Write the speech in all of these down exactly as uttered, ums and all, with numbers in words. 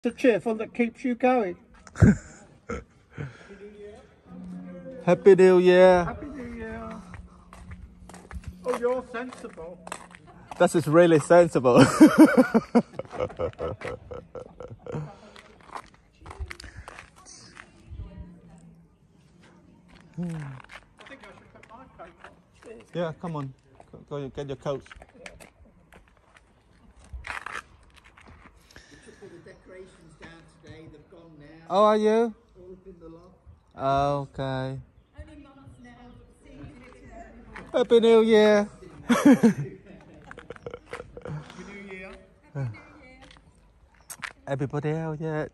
The cheerful that keeps you going. Happy New Year. Happy New Year. Oh, you're sensible. That is really sensible. I think I should put my coat on. Yeah, come on. Go, go get your coat. We took all the decorations down today, they've gone now. Oh, are you? All up in the loft. Oh, okay. Only months now. Happy New Year. Happy New Year. Everybody out yet?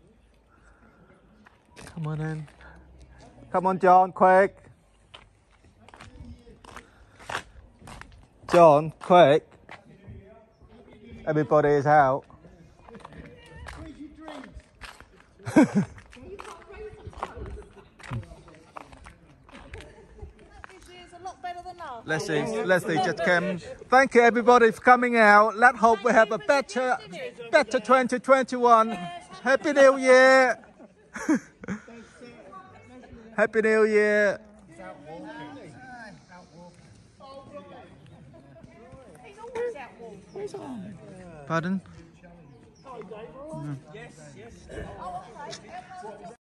Come on in. Come on, John, quick. John, quick. Everybody is out. Where's your drinks? This year's a lot better than last. Leslie, Leslie just came. Thank you, everybody, for coming out. Let's hope we have a better, better twenty twenty-one. Happy New Year. Happy New Year. He's always out walking. Pardon? Yes, yes. Oh, okay.